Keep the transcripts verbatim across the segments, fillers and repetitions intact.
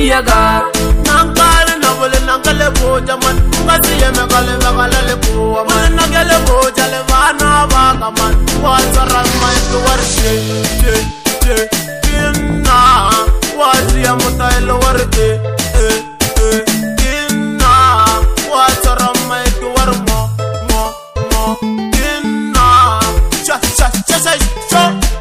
miyaga Nankale na bole nankale boja man Ngasiye me kale bakale le kuwa man Nangele boja le vana baka man Watsara maitu warshe Je, je, kinna Wajiya mutailo warke Eh, eh, kinna Watsara maitu warmo Mo, mo, kinna Cha, cha, cha, cha, cha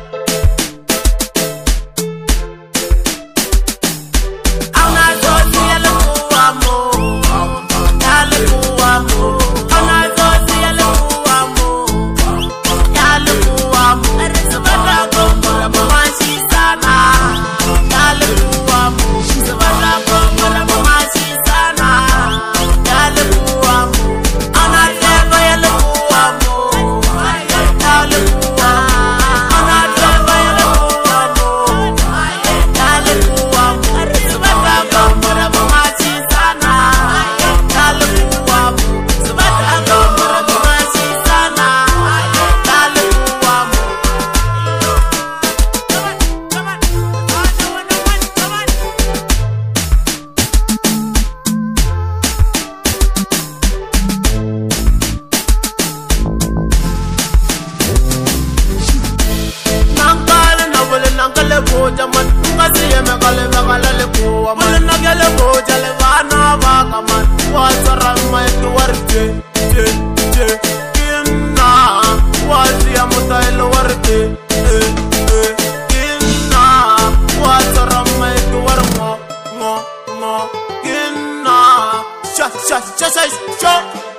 boja man Ngasiye me kale bakale le kuwa man Nangele boja le vana baka man Watsara maitu warke Je, je, kinna Wajiya mutailo warke Eh, eh, kinna Watsara maitu warmo Mo, mo, kinna Cha, cha, cha, cha, cha